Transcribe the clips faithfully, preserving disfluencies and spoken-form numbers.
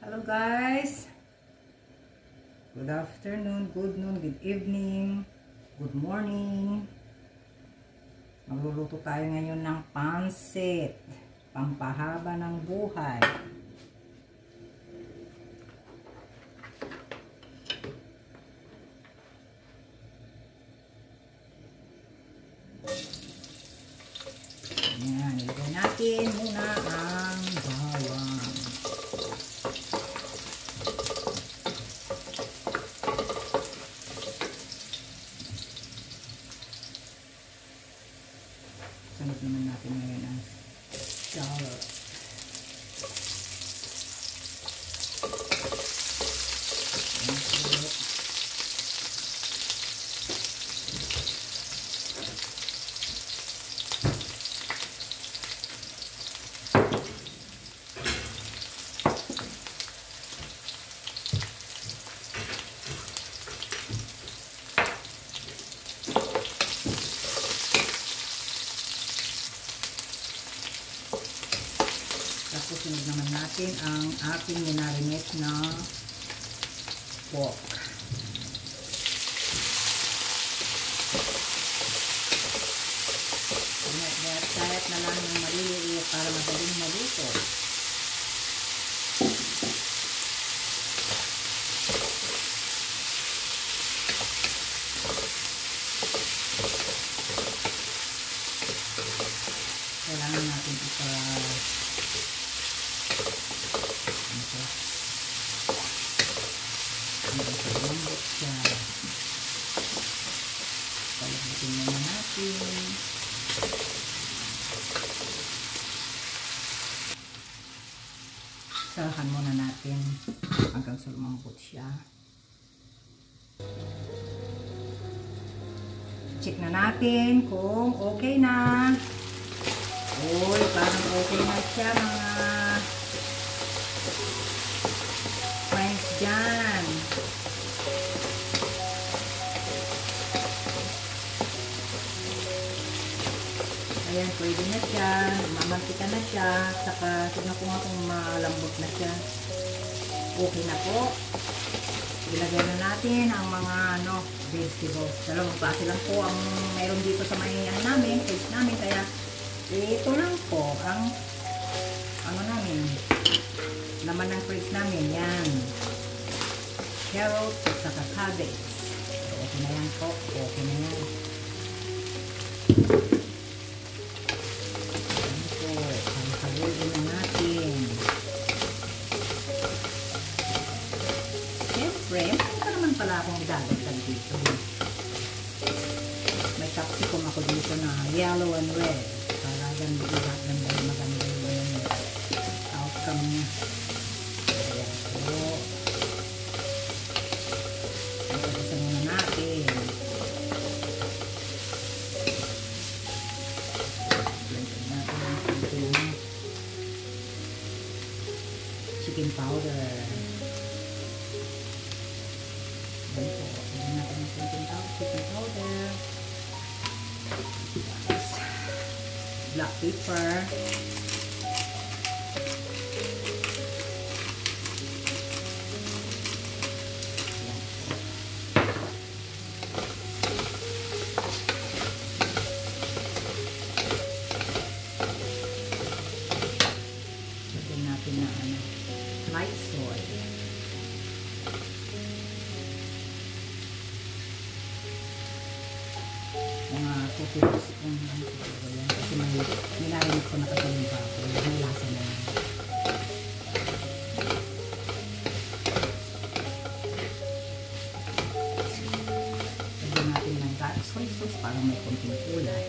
Hello guys! Good afternoon, good noon, good evening, good morning. Magluluto tayo ngayon ng pansit, pampahaba ng buhay. Ayan, ilagay natin muna ang bawang. Sunod naman natin ngayon ang shallot. Tapos sunod naman natin ang ating minarinate na pork. Kahit na lang ng maliliit para madaling maluto. Kailangan natin ipa lambot siya. Palagutin muna natin. Sarahan muna natin hanggang sa lumambot siya. Check na natin kung okay na. Uy, parang okay na siya mga friends dyan. Ayan, pwede na siya. Mamantika na siya. Saka, tignan ko nga kung malambot na siya. Okay na po. Ilagay na natin ang mga ano, vegetables. Dalawang klase lang po ang meron dito sa may ano namin, page namin. Kaya, ito lang po ang ano namin, laman ng fridge namin. Yan. Carrots at saka cabbage. So, okay na yan po. Okay na yan. Haluin na natin. Siyempre, meron pa naman pala akong idadagdag dito. May capsicum ako dito na yellow and red. Para ganda, ganda, maganda yung outcome niya. Ayan po. Pagkakisan muna natin. Chicken powder. Ayan po. Ayan natin ang chicken powder. Yes. Black pepper. Ayan po. Lagyan natin na ano, light soy. Mga two tablespoons lang siguro yan. Kasi may nilarinig ko na kasi yung bago. May lasa na yan. Lagyan natin ng dark soy sauce para may konting kulay.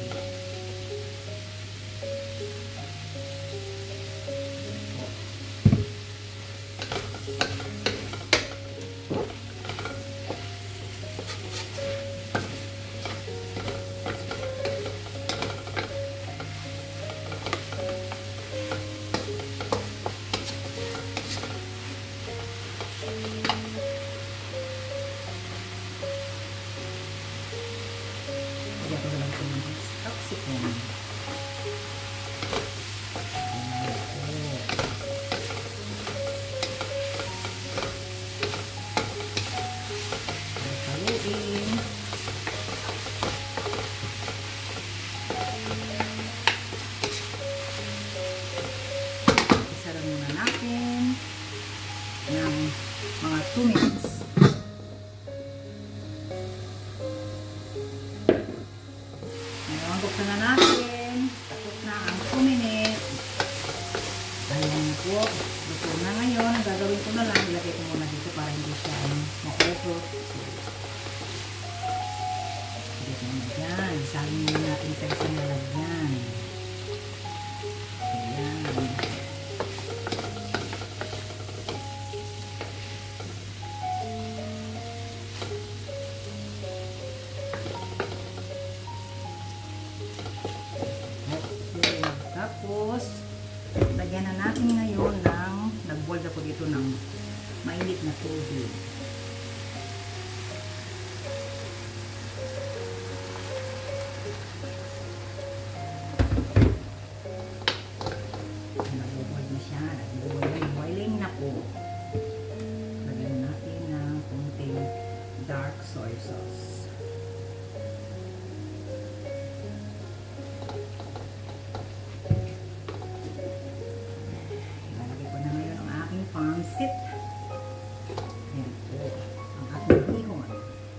muna natin ng mga two minutes. Ngayon, buksan na natin. Tapos na ang two minutes. Ayan na po. Luto na ngayon. Ang gagawin ko na lang, ilagay ko muna dito para hindi siya makusot. Ilagay ko muna dyan. Isagin muna natin sa isang lalagyan. Ayan. Okay. Tapos, lagyan na natin ngayon ng, nag-boil ako dito ng mainit na tubig. Nag-boil na siya, nag-boiling, boiling na po. Lagyan natin ng konting dark soy sauce. Pansit. Ayan po. Ang ating bihon.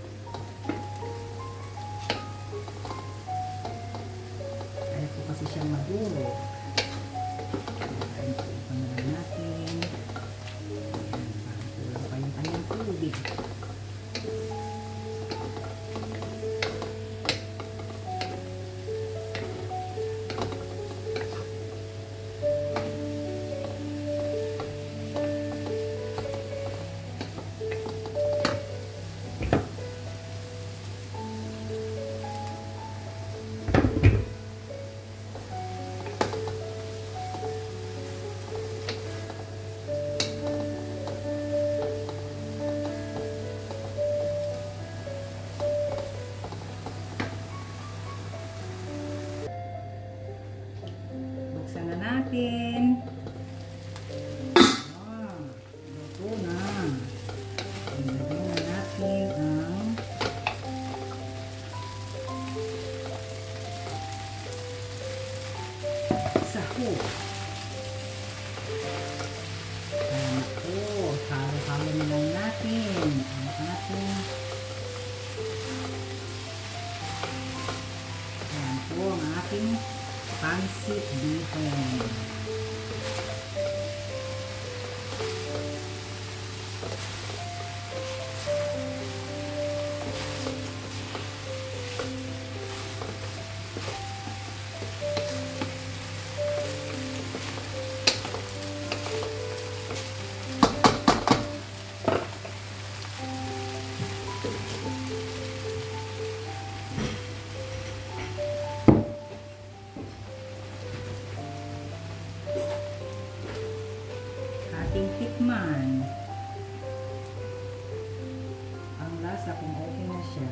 Kaya po kasi siyang maduro. Ayan po. Panalan natin. Ayan. Parang kulang pa yung kanyang tubig. Buksan na natin. Ah, luto na. Ilagay na natin ang saho. Ayan po. Halo-halo na lang natin ang ating ayan po ang ating pansit bihon. Ating tikman ang lasa kung okay na siya.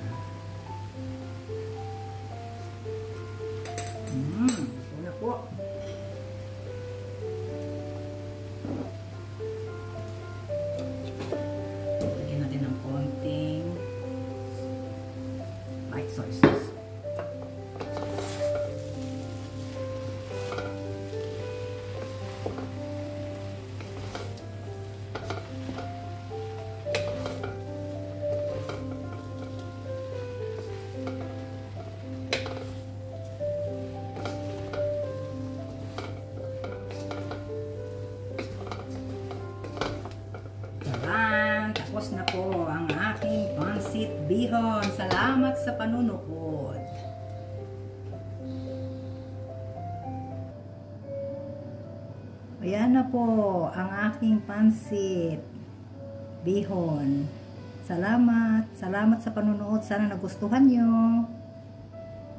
Mmm, gusto na po. Lagyan natin ng konting light soy sauce. Tapos na po ang aking pansit bihon. Salamat sa panunood. Ayan na po ang aking pansit bihon. Salamat. Salamat sa panunood. Sana nagustuhan nyo.